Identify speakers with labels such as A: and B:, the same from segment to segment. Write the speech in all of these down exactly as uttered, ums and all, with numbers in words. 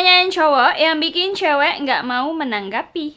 A: Pertanyaan cowok yang bikin cewek nggak mau menanggapi.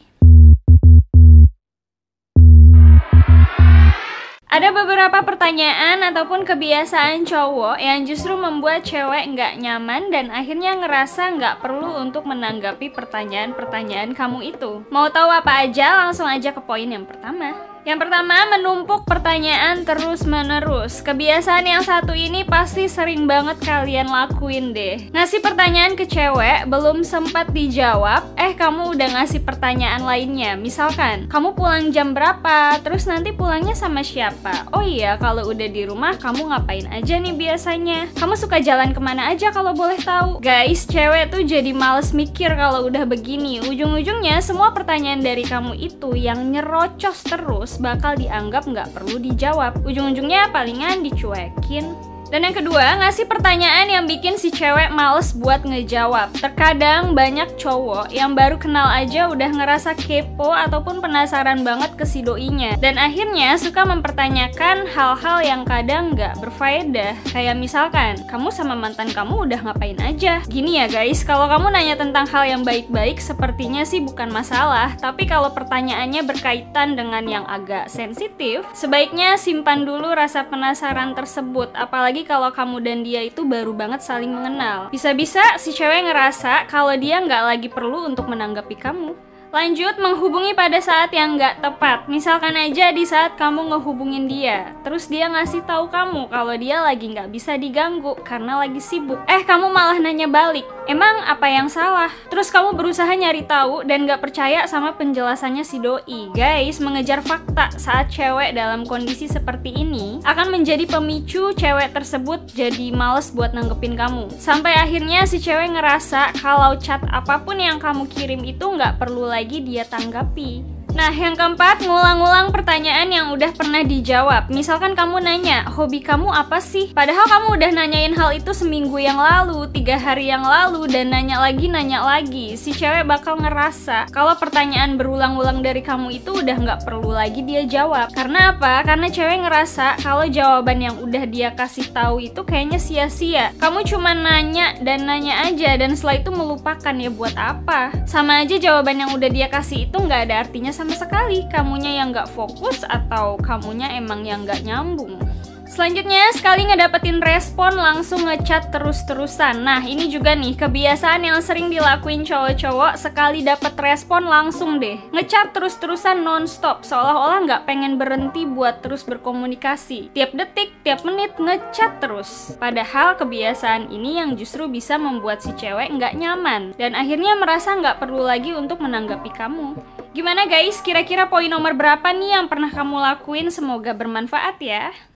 A: Ada beberapa pertanyaan ataupun kebiasaan cowok yang justru membuat cewek nggak nyaman dan akhirnya ngerasa nggak perlu untuk menanggapi pertanyaan-pertanyaan kamu itu. Mau tahu apa aja? Langsung aja ke poin yang pertama. Yang pertama, menumpuk pertanyaan terus-menerus. Kebiasaan yang satu ini pasti sering banget kalian lakuin deh. Ngasih pertanyaan ke cewek, belum sempat dijawab, eh kamu udah ngasih pertanyaan lainnya. Misalkan, kamu pulang jam berapa? Terus nanti pulangnya sama siapa? Oh iya, kalau udah di rumah, kamu ngapain aja nih biasanya? Kamu suka jalan kemana aja kalau boleh tahu? Guys, cewek tuh jadi males mikir kalau udah begini. Ujung-ujungnya, semua pertanyaan dari kamu itu yang nyerocos terus bakal dianggap nggak perlu dijawab. Ujung-ujungnya palingan dicuekin. Dan yang kedua, ngasih pertanyaan yang bikin si cewek males buat ngejawab. Terkadang banyak cowok yang baru kenal aja udah ngerasa kepo ataupun penasaran banget ke si doinya. Dan akhirnya suka mempertanyakan hal-hal yang kadang nggak berfaedah. Kayak misalkan, kamu sama mantan kamu udah ngapain aja? Gini ya guys, kalau kamu nanya tentang hal yang baik-baik, sepertinya sih bukan masalah. Tapi kalau pertanyaannya berkaitan dengan yang agak sensitif, sebaiknya simpan dulu rasa penasaran tersebut. Apalagi kalau kamu dan dia itu baru banget saling mengenal. Bisa-bisa si cewek ngerasa kalau dia nggak lagi perlu untuk menanggapi kamu. Lanjut, menghubungi pada saat yang nggak tepat. Misalkan aja di saat kamu ngehubungin dia, terus dia ngasih tahu kamu kalau dia lagi nggak bisa diganggu karena lagi sibuk. Eh, kamu malah nanya balik, emang apa yang salah? Terus kamu berusaha nyari tahu dan nggak percaya sama penjelasannya si doi. Guys, mengejar fakta saat cewek dalam kondisi seperti ini akan menjadi pemicu cewek tersebut jadi males buat nanggepin kamu. Sampai akhirnya si cewek ngerasa kalau chat apapun yang kamu kirim itu nggak perlu lagi lagi dia tanggapi. Nah, yang keempat, ngulang-ngulang pertanyaan yang udah pernah dijawab. Misalkan kamu nanya, hobi kamu apa sih? Padahal kamu udah nanyain hal itu seminggu yang lalu, tiga hari yang lalu, dan nanya lagi, nanya lagi. Si cewek bakal ngerasa kalau pertanyaan berulang-ulang dari kamu itu udah nggak perlu lagi dia jawab. Karena apa? Karena cewek ngerasa kalau jawaban yang udah dia kasih tahu itu kayaknya sia-sia. Kamu cuma nanya dan nanya aja, dan setelah itu melupakan, ya buat apa? Sama aja jawaban yang udah dia kasih itu nggak ada artinya sama sama sekali. Kamunya yang gak fokus atau kamunya emang yang gak nyambung. Selanjutnya, sekali ngedapetin respon langsung ngechat terus-terusan. Nah, ini juga nih kebiasaan yang sering dilakuin cowok-cowok. Sekali dapet respon langsung deh ngechat terus-terusan non-stop, seolah-olah nggak pengen berhenti buat terus berkomunikasi. Tiap detik, tiap menit ngechat terus. Padahal kebiasaan ini yang justru bisa membuat si cewek nggak nyaman dan akhirnya merasa nggak perlu lagi untuk menanggapi kamu. Gimana guys, kira-kira poin nomor berapa nih yang pernah kamu lakuin? Semoga bermanfaat ya.